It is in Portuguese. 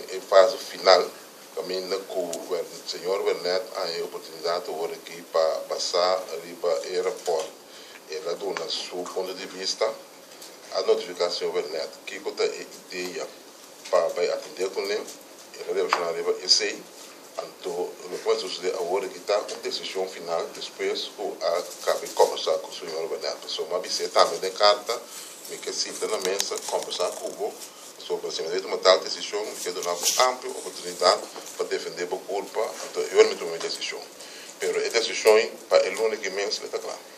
em fase final, caminho com o senhor Werner a oportunidade agora aqui para passar ali para o aeroporto. Ela dá na seu ponto de vista a notificação Werner que está a ideia para atender com ele, ela deve chamar esse. Então, depois de suceder agora que está uma decisão final, depois acaba de conversar com o senhor Werner. Pessoal, mas você também tem carta, me que cita na mesa, conversar com o sobre uma tal decisão, que dá uma ampla oportunidade para defender a culpa, então eu me tomei a decisão. Mas a decisão, para o único imenso, está claro.